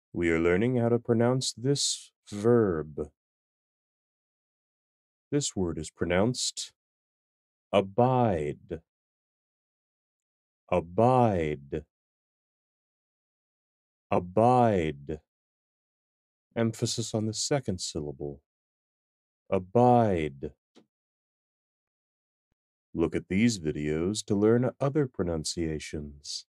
We are learning how to pronounce this verb. This word is pronounced abide, abide, abide. Emphasis on the second syllable. Abide. Look at these videos to learn other pronunciations.